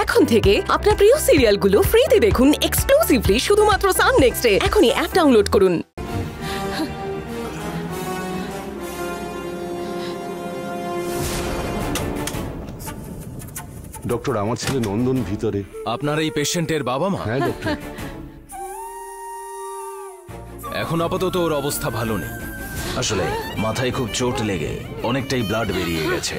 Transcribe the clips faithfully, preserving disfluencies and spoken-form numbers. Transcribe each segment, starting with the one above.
এখন থেকে আপনার প্রিয় সিরিয়ালগুলো ফ্রিতে দেখুন এক্সক্লুসিভলি শুধুমাত্র সান নেক্সটে। এখনই অ্যাপ ডাউনলোড করুন। ডক্টর, আমার ছেলে নন্দন ভিতরে। আপনার এই পেশেন্টের বাবা মা? হ্যাঁ ডক্টর। এখন আপাতত ওর অবস্থা ভালো নেই। আসলে মাথায় খুব চোট লেগে অনেকটাই ব্লাড বেরিয়ে গেছে,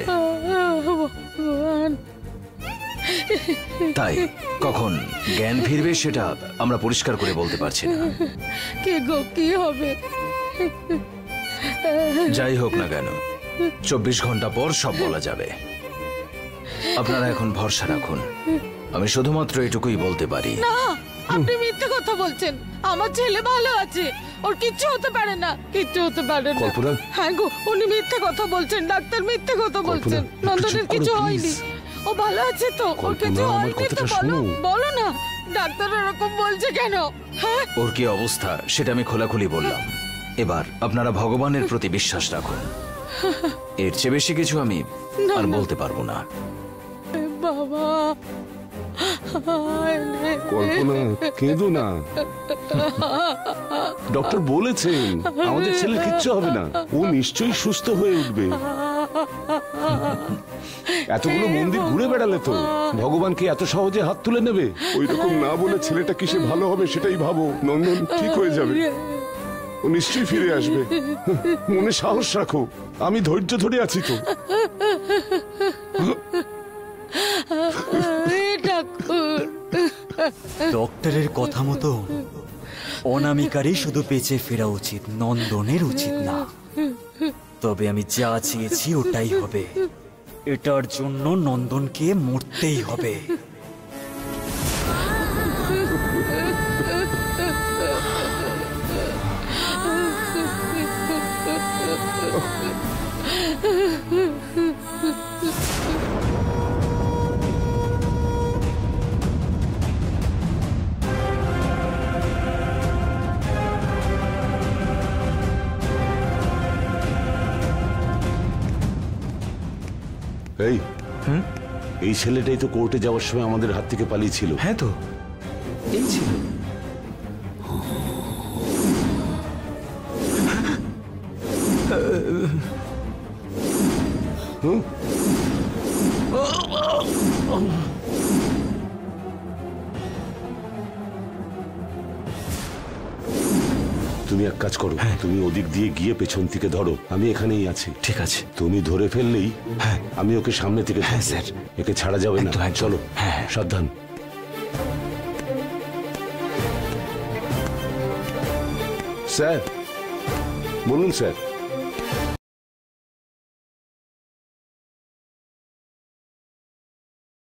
তাই কখন জ্ঞান ফিরবে সেটা আমরা পরিষ্কার করে বলতে পারছি না। কে গো, কি হবে? যাই হোক না কেন, চব্বিশ ঘন্টা পর সব বলা যাবে। আপনারা এখন ভরসা রাখুন। আমি শুধুমাত্র এটুকুই বলতে পারি। না, আপনি মিথ্যে কথা বলছেন। আমার ছেলে ভালো আছে, ওর কিচ্ছু হতে পারে না, কিচ্ছু হতে পারে না। কল্পনা। হ্যাঁ গো, উনি মিথ্যে কথা বলছেন, ডাক্তার মিথ্যে কথা বলছেন। নন্দনের কিছু হয়নি, ও ভালো আছে তো, ওর কিছু হয়নি তো। বলো বলো না, ডাক্তার এরকম বলছে কেন? হ্যাঁ, ওর কি অবস্থা সেটা আমি খোলাখুলি বললাম। এবার আপনারা ভগবানের প্রতি বিশ্বাস রাখুন, এর চেয়ে বেশি কিছু আমি আর বলতে পারবো না। বাবা, কল্পনা, কেঁদো না। ডক্টর বলেছেন আমাদের ছেলে কিচ্ছু হবে না, ও নিশ্চয়ই সুস্থ হয়ে উঠবে। এতগুলো মন্দির ঘুরে বেড়ালে তো ভগবান কি এত সহজে হাত তুলে নেবে? ওই রকম না বলে ছেলেটা কিসে ভালো হবে সেটাই ভাবো। নন্দন ঠিক হয়ে যাবে, ও নিশ্চয়ই ফিরে আসবে। মনে সাহস রাখো, আমি ধৈর্য ধরে আছি তো। ডক্টরের কথা মতো অনামিকারই শুধু বেঁচে ফেরা উচিত, নন্দনের উচিত না। তবে আমি যা চেয়েছি ওটাই হবে। এটার জন্য নন্দনকে মরতেই হবে। এই এই ছেলেটাই তো কোর্টে যাওয়ার সময় আমাদের হাত থেকে পালিয়েছিল। হ্যাঁ তো, এই ছিল। তুমি এক কাজ করো, তুমি ওদিক দিয়ে গিয়ে পেছন থেকে ধরো, আমি এখানেই আছি। ঠিক আছে। তুমি ধরে ফেললেই হ্যাঁ আমি ওকে সামনে থেকে। হ্যাঁ স্যার, একে ছাড়া যাবে না। চলো। হ্যাঁ, সাবধান। স্যার বলুন। স্যার